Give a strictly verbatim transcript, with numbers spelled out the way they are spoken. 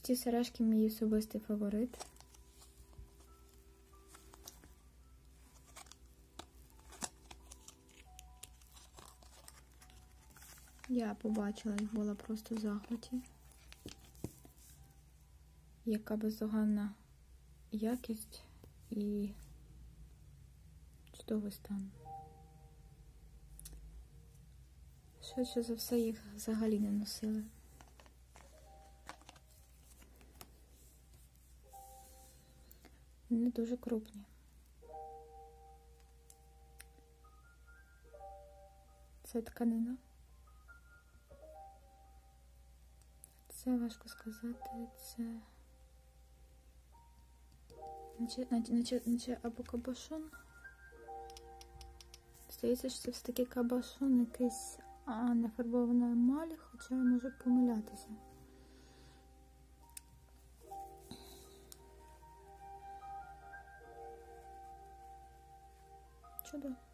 ці сережки мій особистий фаворит. Я побачила їх, була просто в захваті. Яка бездоганна якість і чудовий стан. Швидше за все їх взагалі не носили. Вони дуже крупні. Це тканина. Це важко сказати, це наче, наче, наче або кабошон. Здається, що це все-таки кабошон якийсь, а не фарбована емаль, хоча я можу помилятися. Чудово.